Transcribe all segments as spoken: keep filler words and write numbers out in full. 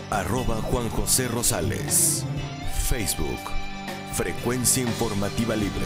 arroba Juan José Rosales. Facebook, Frecuencia Informativa Libre.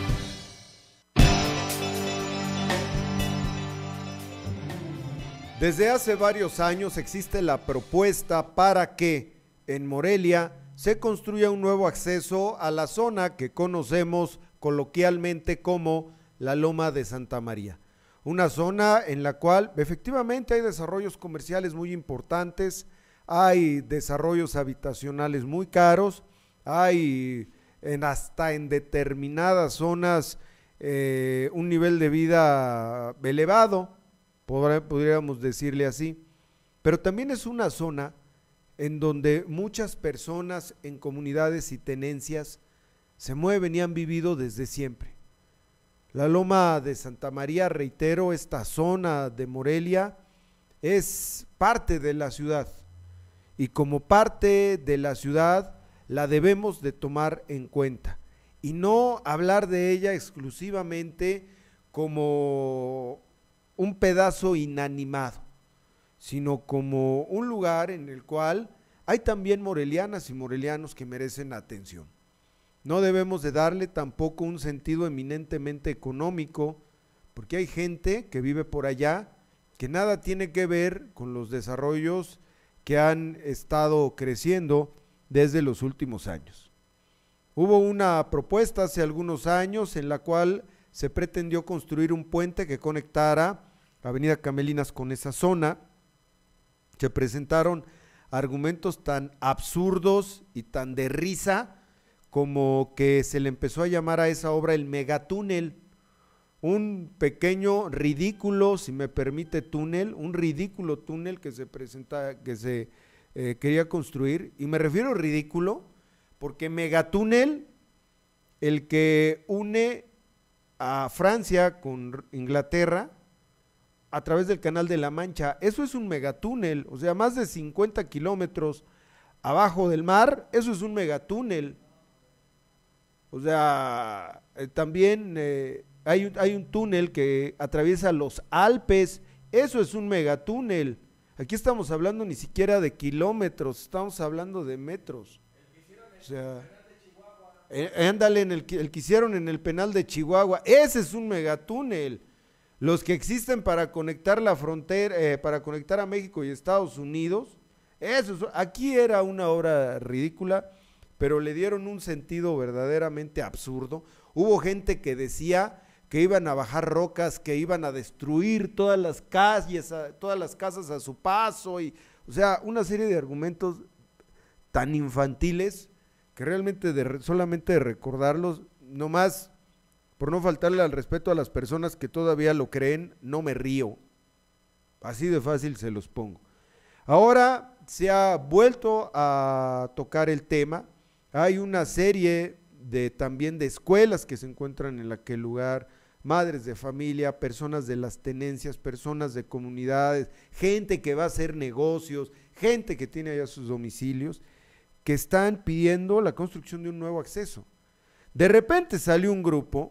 Desde hace varios años existe la propuesta para que en Morelia se construya un nuevo acceso a la zona que conocemos coloquialmente como la Loma de Santa María. Una zona en la cual efectivamente hay desarrollos comerciales muy importantes, hay desarrollos habitacionales muy caros, hay en hasta en determinadas zonas eh, un nivel de vida elevado, podríamos decirle así, pero también es una zona en donde muchas personas en comunidades y tenencias se mueven y han vivido desde siempre. La Loma de Santa María, reitero, esta zona de Morelia es parte de la ciudad y como parte de la ciudad la debemos de tomar en cuenta y no hablar de ella exclusivamente como un pedazo inanimado, sino como un lugar en el cual hay también morelianas y morelianos que merecen atención. No debemos de darle tampoco un sentido eminentemente económico, porque hay gente que vive por allá que nada tiene que ver con los desarrollos que han estado creciendo desde los últimos años. Hubo una propuesta hace algunos años en la cual se pretendió construir un puente que conectara Avenida Camelinas con esa zona. Se presentaron argumentos tan absurdos y tan de risa como que se le empezó a llamar a esa obra el megatúnel, un pequeño ridículo, si me permite, túnel, un ridículo túnel que se presenta, que se eh, quería construir, y me refiero a ridículo porque megatúnel, el que une a Francia con Inglaterra a través del Canal de la Mancha, eso es un megatúnel, o sea, más de cincuenta kilómetros abajo del mar, eso es un megatúnel. O sea, eh, también eh, hay, un, hay un túnel que atraviesa los Alpes, eso es un megatúnel. Aquí estamos hablando ni siquiera de kilómetros, estamos hablando de metros. O sea, eh, ándale, en el, el que hicieron en el penal de Chihuahua, ese es un megatúnel. Los que existen para conectar la frontera, eh, para conectar a México y Estados Unidos, eso es, aquí era una obra ridícula, pero le dieron un sentido verdaderamente absurdo. Hubo gente que decía que iban a bajar rocas, que iban a destruir todas las calles, a, todas las casas a su paso, y, o sea, una serie de argumentos tan infantiles que realmente de, solamente de recordarlos, nomás por no faltarle al respeto a las personas que todavía lo creen, no me río. Así de fácil se los pongo. Ahora se ha vuelto a tocar el tema. Hay una serie de también de escuelas que se encuentran en aquel lugar, madres de familia, personas de las tenencias, personas de comunidades, gente que va a hacer negocios, gente que tiene allá sus domicilios, que están pidiendo la construcción de un nuevo acceso. De repente salió un grupo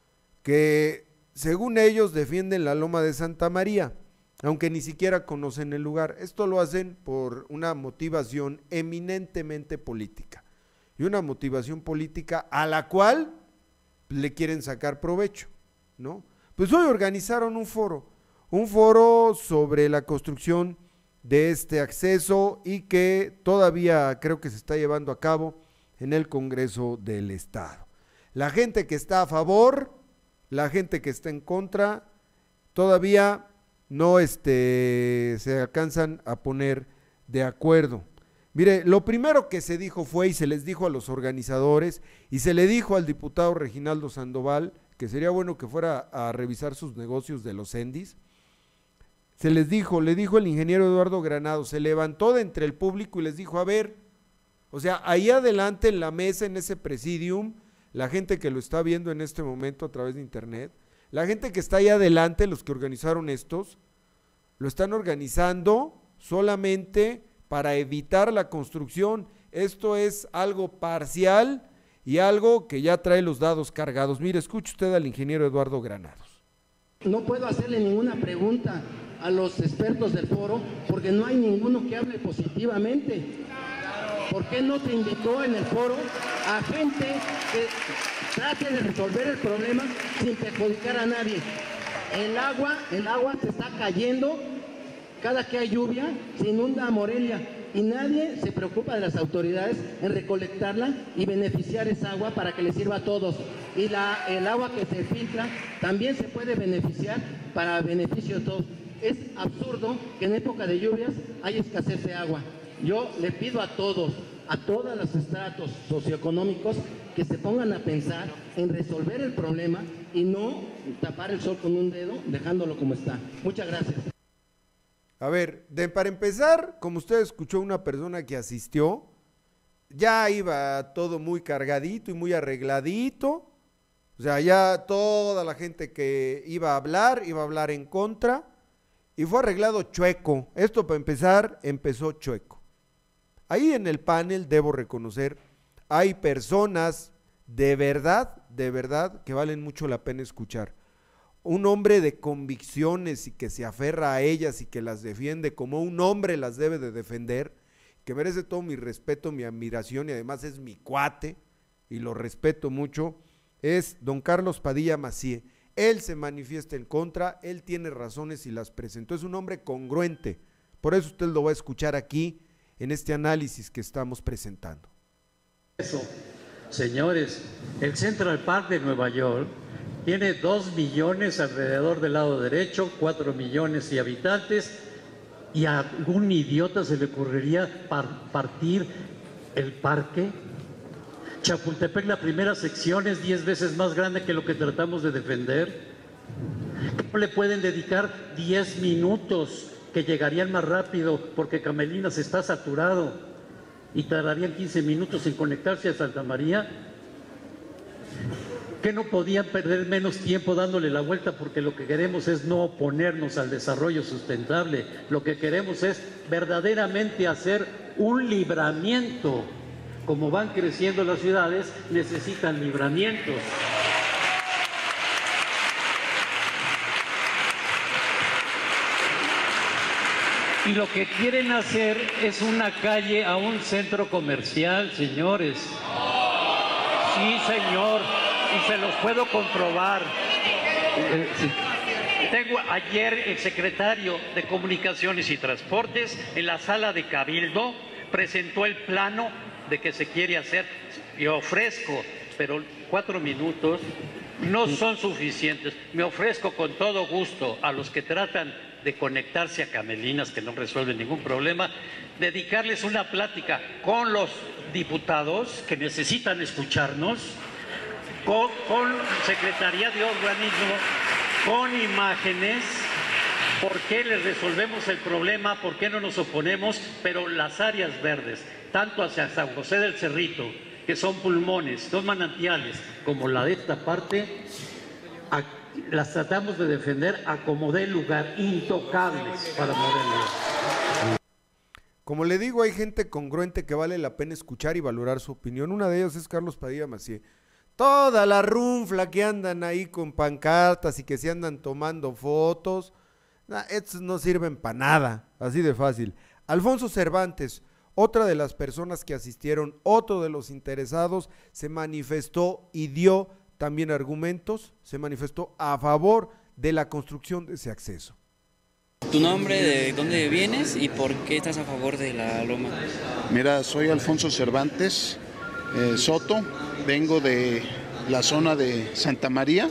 que según ellos defienden la Loma de Santa María, aunque ni siquiera conocen el lugar. Esto lo hacen por una motivación eminentemente política. Y una motivación política a la cual le quieren sacar provecho, ¿no? Pues hoy organizaron un foro, un foro sobre la construcción de este acceso y que todavía creo que se está llevando a cabo en el Congreso del Estado. La gente que está a favor, la gente que está en contra, todavía no este, se alcanzan a poner de acuerdo. Mire, lo primero que se dijo fue, y se les dijo a los organizadores, y se le dijo al diputado Reginaldo Sandoval, que sería bueno que fuera a revisar sus negocios de los Endis, se les dijo, le dijo el ingeniero Eduardo Granados, se levantó de entre el público y les dijo, a ver, o sea, ahí adelante en la mesa, en ese presidium, la gente que lo está viendo en este momento a través de internet, la gente que está ahí adelante, los que organizaron estos, lo están organizando solamente para evitar la construcción. Esto es algo parcial y algo que ya trae los dados cargados. Mire, escuche usted al ingeniero Eduardo Granados. No puedo hacerle ninguna pregunta a los expertos del foro, porque no hay ninguno que hable positivamente. ¿Por qué no te invitó en el foro a gente que trate de resolver el problema sin perjudicar a nadie? El agua, el agua se está cayendo, cada que hay lluvia se inunda a Morelia y nadie se preocupa de las autoridades en recolectarla y beneficiar esa agua para que le sirva a todos. Y la, el agua que se filtra también se puede beneficiar para beneficio de todos. Es absurdo que en época de lluvias haya escasez de agua. Yo le pido a todos, a todos los estratos socioeconómicos, que se pongan a pensar en resolver el problema y no tapar el sol con un dedo, dejándolo como está. Muchas gracias. A ver, de, para empezar, como usted escuchó una persona que asistió, ya iba todo muy cargadito y muy arregladito, o sea, ya toda la gente que iba a hablar, iba a hablar en contra, y fue arreglado chueco. Esto, para empezar, empezó chueco. Ahí en el panel, debo reconocer, hay personas de verdad, de verdad, que valen mucho la pena escuchar. Un hombre de convicciones y que se aferra a ellas y que las defiende como un hombre las debe de defender, que merece todo mi respeto, mi admiración y además es mi cuate y lo respeto mucho, es don Carlos Padilla Macié. Él se manifiesta en contra, él tiene razones y las presentó, es un hombre congruente, por eso usted lo va a escuchar aquí en este análisis que estamos presentando. Eso, señores, el Central Park de Nueva York tiene dos millones alrededor del lado derecho, cuatro millones de habitantes, y a algún idiota se le ocurriría par partir el parque. Chapultepec, la primera sección, es diez veces más grande que lo que tratamos de defender. ¿Cómo le pueden dedicar diez minutos que llegarían más rápido porque Camelinas está saturado y tardarían quince minutos en conectarse a Santa María? ¿Que no podían perder menos tiempo dándole la vuelta? Porque lo que queremos es no oponernos al desarrollo sustentable. Lo que queremos es verdaderamente hacer un libramiento. Como van creciendo las ciudades, necesitan libramientos. Y lo que quieren hacer es una calle a un centro comercial, señores. Sí, señor. Y se los puedo comprobar. Eh, sí. Tengo ayer el secretario de Comunicaciones y Transportes en la sala de Cabildo, presentó el plano de que se quiere hacer. Yo ofrezco, pero cuatro minutos no son suficientes. Me ofrezco con todo gusto a los que tratan de conectarse a Camelinas, que no resuelven ningún problema, dedicarles una plática con los diputados que necesitan escucharnos, Con, con Secretaría de Urbanismo, con imágenes, por qué les resolvemos el problema, por qué no nos oponemos, pero las áreas verdes, tanto hacia San José del Cerrito, que son pulmones, son manantiales, como la de esta parte, a, las tratamos de defender a como dé lugar, intocables para Morelia. Como le digo, hay gente congruente que vale la pena escuchar y valorar su opinión. Una de ellas es Carlos Padilla Macié. Toda la runfla que andan ahí con pancartas y que se andan tomando fotos, nah, estos no sirven para nada, así de fácil. Alfonso Cervantes, otra de las personas que asistieron, otro de los interesados, se manifestó y dio también argumentos, se manifestó a favor de la construcción de ese acceso. ¿Tu nombre, de dónde vienes y por qué estás a favor de la loma? Mira, soy Alfonso Cervantes eh, Soto, vengo de la zona de Santa María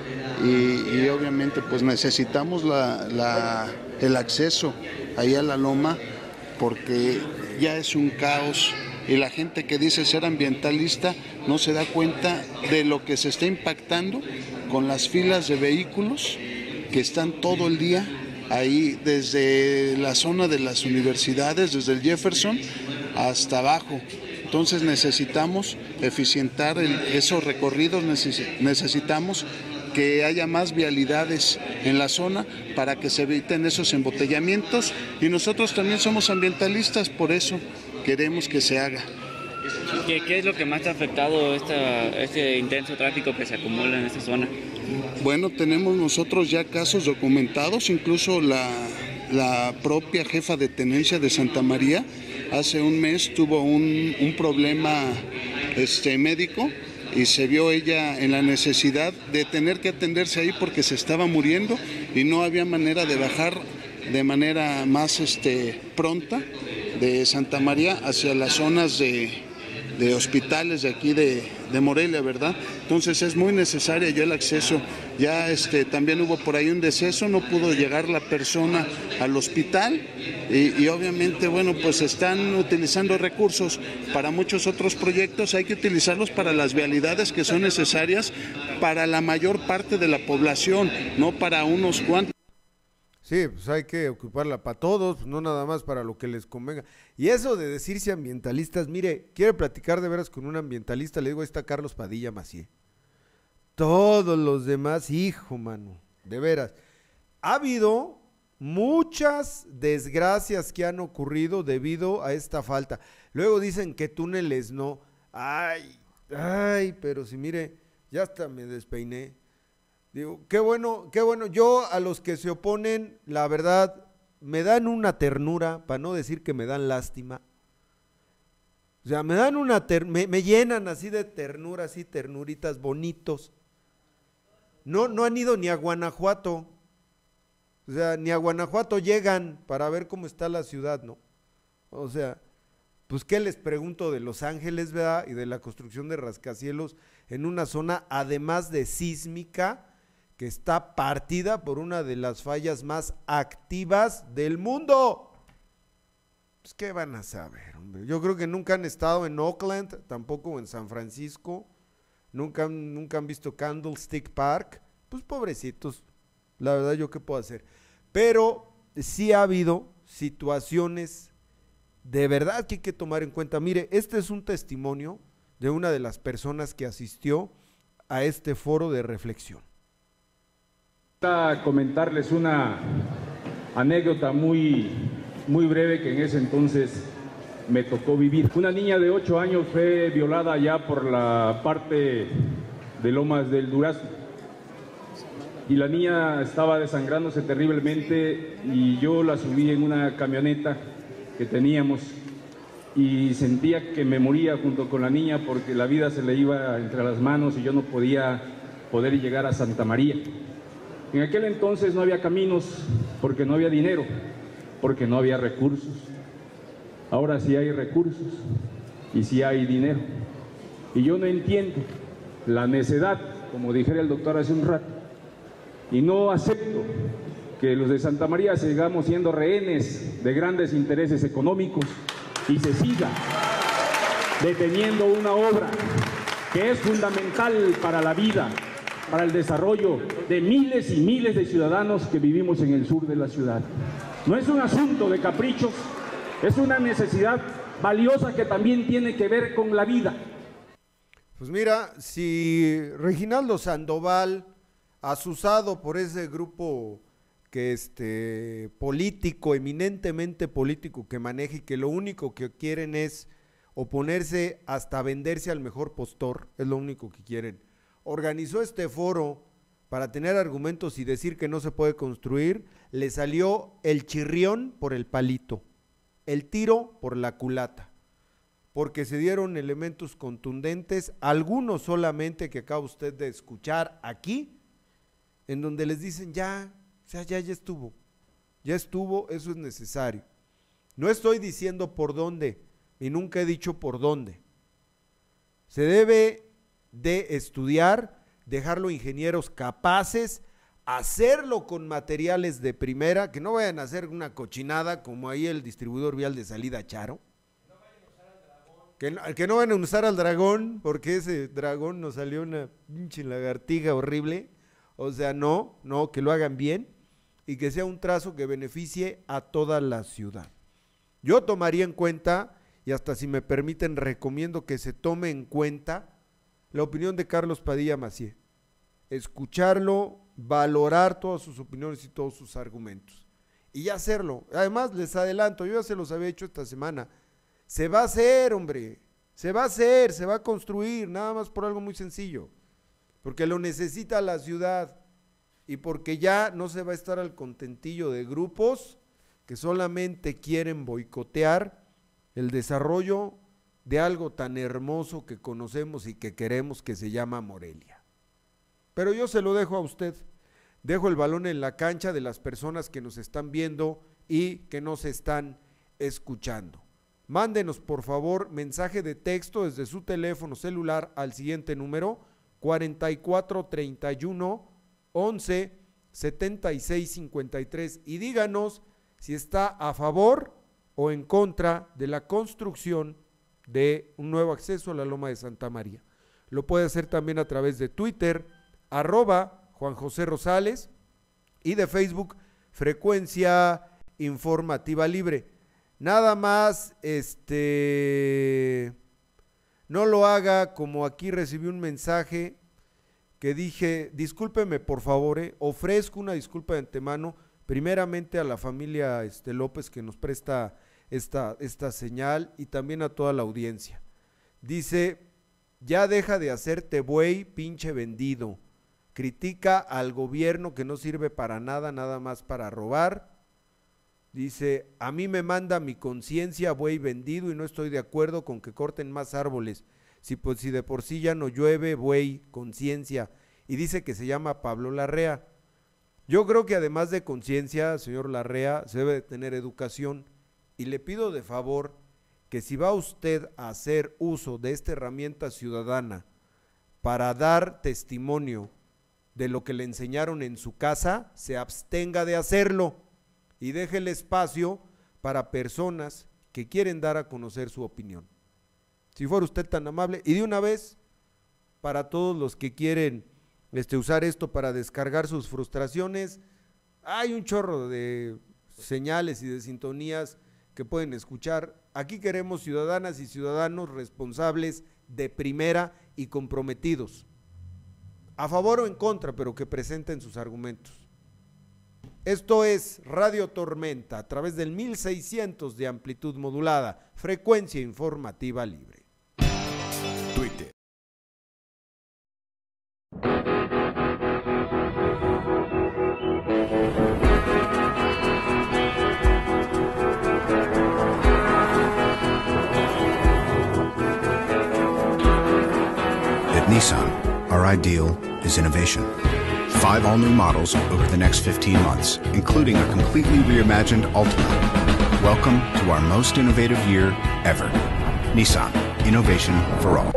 y, y obviamente pues necesitamos la, la, el acceso ahí a la loma porque ya es un caos y la gente que dice ser ambientalista no se da cuenta de lo que se está impactando con las filas de vehículos que están todo el día ahí desde la zona de las universidades, desde el Jefferson hasta abajo. Entonces necesitamos eficientar el, esos recorridos, necesitamos que haya más vialidades en la zona para que se eviten esos embotellamientos y nosotros también somos ambientalistas, por eso queremos que se haga. ¿Qué, qué es lo que más te ha afectado esta, este intenso tráfico que se acumula en esta zona? Bueno, tenemos nosotros ya casos documentados, incluso la, la propia jefa de tenencia de Santa María hace un mes tuvo un, un problema este, médico y se vio ella en la necesidad de tener que atenderse ahí porque se estaba muriendo y no había manera de bajar de manera más este, pronta de Santa María hacia las zonas de, de hospitales de aquí de, de Morelia, ¿verdad? Entonces es muy necesario ya el acceso. Ya este, también hubo por ahí un deceso, no pudo llegar la persona al hospital y, y obviamente, bueno, pues están utilizando recursos para muchos otros proyectos, hay que utilizarlos para las vialidades que son necesarias para la mayor parte de la población, no para unos cuantos. Sí, pues hay que ocuparla para todos, no nada más para lo que les convenga. Y eso de decirse ambientalistas, mire, quiero platicar de veras con un ambientalista, le digo, ahí está Carlos Padilla Macié. Todos los demás, hijo, mano, de veras. Ha habido muchas desgracias que han ocurrido debido a esta falta. Luego dicen que túneles no. Ay, ay, pero si mire, ya hasta me despeiné. Digo, qué bueno, qué bueno. Yo a los que se oponen, la verdad, me dan una ternura, para no decir que me dan lástima. O sea, me dan una ter me, me llenan así de ternura, así ternuritas bonitos. No, no han ido ni a Guanajuato. O sea, ni a Guanajuato llegan para ver cómo está la ciudad, ¿no? O sea, pues qué les pregunto de Los Ángeles, ¿verdad? Y de la construcción de rascacielos en una zona, además de sísmica, que está partida por una de las fallas más activas del mundo. Pues qué van a saber, hombre. Yo creo que nunca han estado en Oakland, tampoco en San Francisco, nunca, nunca han visto Candlestick Park. Pues pobrecitos, la verdad, yo qué puedo hacer. Pero sí ha habido situaciones de verdad que hay que tomar en cuenta. Mire, este es un testimonio de una de las personas que asistió a este foro de reflexión. A comentarles una anécdota muy, muy breve que en ese entonces me tocó vivir. Una niña de ocho años fue violada allá por la parte de Lomas del Durazno y la niña estaba desangrándose terriblemente y yo la subí en una camioneta que teníamos y sentía que me moría junto con la niña porque la vida se le iba entre las manos y yo no podía poder llegar a Santa María. En aquel entonces no había caminos porque no había dinero, porque no había recursos. Ahora sí hay recursos y sí hay dinero. Y yo no entiendo la necedad, como dijera el doctor hace un rato, y no acepto que los de Santa María sigamos siendo rehenes de grandes intereses económicos y se siga deteniendo una obra que es fundamental para la vida, para el desarrollo de miles y miles de ciudadanos que vivimos en el sur de la ciudad. No es un asunto de caprichos, es una necesidad valiosa que también tiene que ver con la vida. Pues mira, si Reginaldo Sandoval, asusado por ese grupo que este político, eminentemente político que maneja y que lo único que quieren es oponerse hasta venderse al mejor postor, es lo único que quieren, organizó este foro para tener argumentos y decir que no se puede construir, le salió el chirrión por el palito, el tiro por la culata, porque se dieron elementos contundentes, algunos solamente que acaba usted de escuchar aquí, en donde les dicen ya, o sea, ya, ya estuvo, ya estuvo, eso es necesario. No estoy diciendo por dónde, y nunca he dicho por dónde. Se debe de estudiar, dejarlo ingenieros capaces, hacerlo con materiales de primera, que no vayan a hacer una cochinada como ahí el distribuidor vial de salida Charo, que no, que no van a usar al dragón, porque ese dragón nos salió una pinche lagartija horrible, o sea, no, no, que lo hagan bien y que sea un trazo que beneficie a toda la ciudad. Yo tomaría en cuenta, y hasta si me permiten recomiendo que se tome en cuenta la opinión de Carlos Padilla Macié, escucharlo, valorar todas sus opiniones y todos sus argumentos y ya hacerlo. Además les adelanto, yo ya se los había hecho esta semana, se va a hacer, hombre, se va a hacer, se va a construir, nada más por algo muy sencillo, porque lo necesita la ciudad y porque ya no se va a estar al contentillo de grupos que solamente quieren boicotear el desarrollo de algo tan hermoso que conocemos y que queremos, que se llama Morelia. Pero yo se lo dejo a usted, dejo el balón en la cancha de las personas que nos están viendo y que nos están escuchando. Mándenos por favor mensaje de texto desde su teléfono celular al siguiente número: cuarenta y cuatro, treinta y uno, once, setenta y seis, cincuenta y tres, y díganos si está a favor o en contra de la construcción de un nuevo acceso a la Loma de Santa María. Lo puede hacer también a través de Twitter, arroba Juan José Rosales, y de Facebook, Frecuencia Informativa Libre. Nada más, este, no lo haga como aquí recibí un mensaje que dije, discúlpeme por favor, eh, ofrezco una disculpa de antemano, primeramente a la familia este, López, que nos presta esta, esta señal, y también a toda la audiencia. Dice, ya deja de hacerte buey, pinche vendido. Critica al gobierno que no sirve para nada, nada más para robar. Dice, a mí me manda mi conciencia, buey vendido, y no estoy de acuerdo con que corten más árboles. Si, pues, si de por sí ya no llueve, buey, conciencia. Y dice que se llama Pablo Larrea. Yo creo que además de conciencia, señor Larrea, se debe de tener educación, y le pido de favor que si va usted a hacer uso de esta herramienta ciudadana para dar testimonio de lo que le enseñaron en su casa, se abstenga de hacerlo y deje el espacio para personas que quieren dar a conocer su opinión. Si fuera usted tan amable, y de una vez, para todos los que quieren este, usar esto para descargar sus frustraciones, hay un chorro de señales y de sintonías que pueden escuchar. Aquí queremos ciudadanas y ciudadanos responsables de primera y comprometidos, a favor o en contra, pero que presenten sus argumentos. Esto es Radio Tormenta a través del mil seiscientos de amplitud modulada, Frecuencia Informativa Libre. Twitter. At Nissan, our ideal is innovation. Five all-new models over the next fifteen months, including a completely reimagined Altima. Welcome to our most innovative year ever. Nissan, innovation for all.